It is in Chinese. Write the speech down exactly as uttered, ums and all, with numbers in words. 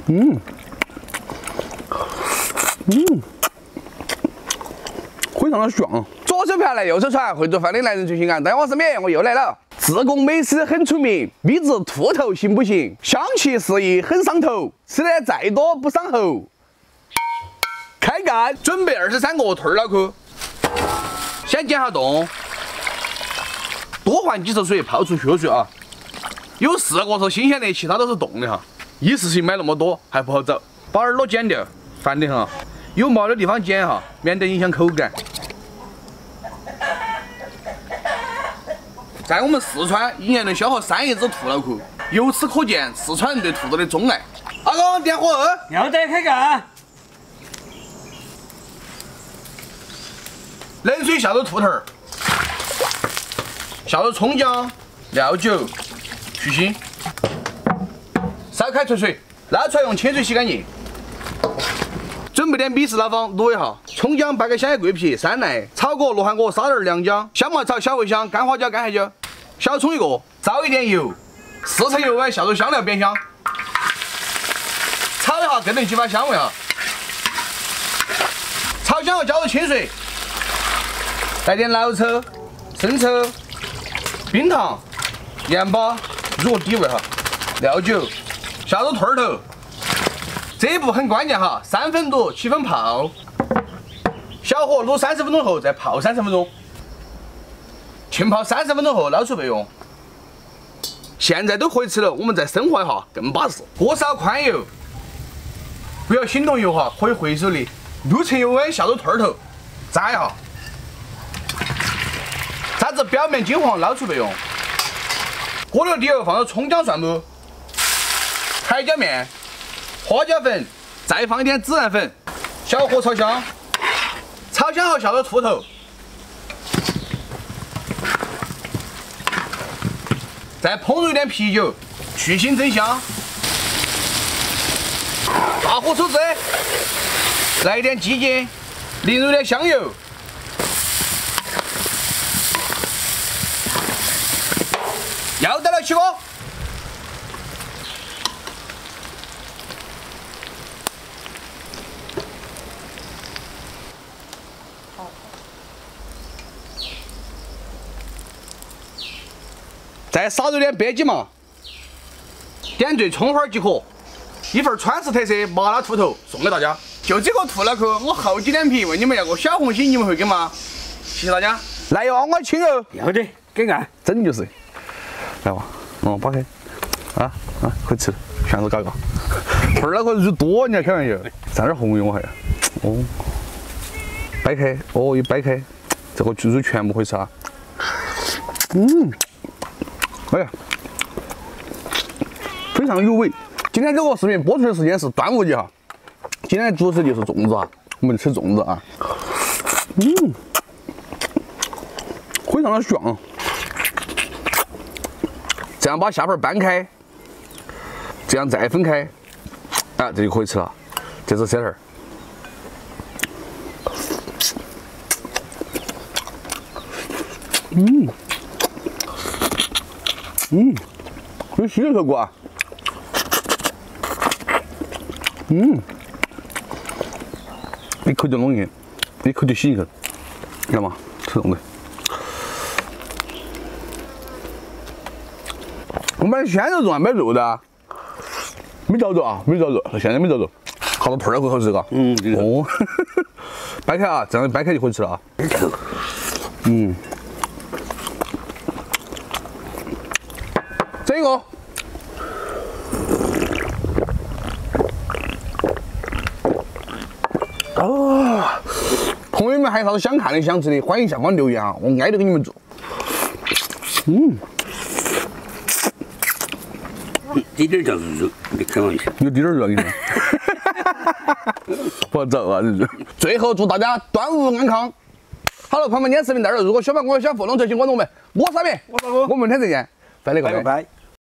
嗯，嗯，非常的爽。左手瓢来右手传，会做饭的男人最性感。在我身边，我又来了。自贡美食很出名，秘制兔头行不行？香气四溢，很上头，吃的再多不伤喉。开干，准备二十三个兔儿脑壳，先剪下洞，多换几次水，泡出血水啊。有四个是新鲜的，其他都是冻的哈。一次性买那么多还不好找，把耳朵剪掉，烦得很。有毛的地方剪哈，免得影响口感。在我们四川，一年能消耗三亿只兔脑壳，由此可见四川人对兔子的钟爱。阿公，点火！ 要得，开干。 冷水下入兔头儿，下入葱姜、料酒，去腥。烧开纯水，捞出来用清水洗干净。准备点米丝老方卤一下，葱姜掰个香叶桂皮，山奈、草果、罗汉果、沙仁、良姜、香茅草、小茴香、干花椒、干海椒，小葱一个，烧一点油，四成油温下入香料煸香，炒一下更能激发香味哈。炒香后加入清水，来点老抽、生抽、冰糖、盐巴入底味哈，料酒，下入兔儿头。这一步很关键哈，三分卤，七分泡，小火卤三十分钟后再泡三十分钟，浸泡三十分钟后捞出备用。现在都可以吃了，我们再升华一下，更巴适。锅烧宽油，不要心动油哈，可以回手的。六成油温下入兔儿头，炸一下，炸至表面金黄，捞出备用。锅留底后放入葱姜蒜末、海椒面。花椒粉，再放一点孜然粉，小火炒香，炒香后下入兔头，再烹入一点啤酒，去腥增香，大火抽汁，来一点鸡精，淋入点香油，要得了，起锅。再撒入点白吉麻，点缀葱花即可。一份川式特色麻辣兔头送给大家。就这个兔脑壳，我厚起脸皮问你们要个小红心，你们会给吗？谢谢大家。来哟，我请哦。 要得，给干。 真就是。来吧，哦，扒开。啊啊，可以吃，全是嘎嘎。兔脑壳肉多，你还开玩笑？蘸点红油我还要。哦，掰开，哦，一掰开，这个猪肉全部可以吃啊。嗯。哎呀，非常入味。今天这个视频播出的时间是端午节哈，今天的主食就是粽子啊，我们吃粽子啊。嗯，非常的爽。这样把下盘掰开，这样再分开，啊，这就可以吃了。这是色儿。嗯。嗯，有吸的效果啊。嗯，一口就弄进，一口就吸进去，知道吗？吃粽子。我买鲜肉粽还买肉的啊？没着肉啊，没着肉，现在没着肉。好多兔儿脑壳好吃嘎。嗯，哦，掰开啊，这样掰开就可以吃了啊。嗯。这个，哦，朋友们还有啥子想看的、想吃的，欢迎下方留言啊，我挨着给你们做。嗯， 滴点叫肉，你开玩笑。 有滴点肉，你说。不走啊，这是。最后祝大家端午安康。好了，朋友们，今天视频到这儿。如果喜欢我的小互动，就请关注我们，我是阿明， 我是阿哥， 我们明天再见，拜了个拜。 拜拜。